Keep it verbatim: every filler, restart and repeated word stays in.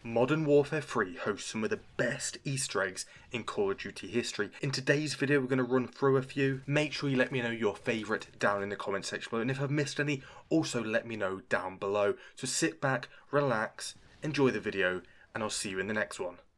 Modern Warfare three hosts some of the best Easter eggs in Call of Duty history. In today's video we're going to run through a few. Make sure you let me know your favourite down in the comment section below, and if I've missed any, also let me know down below. So sit back, relax, enjoy the video, and I'll see you in the next one.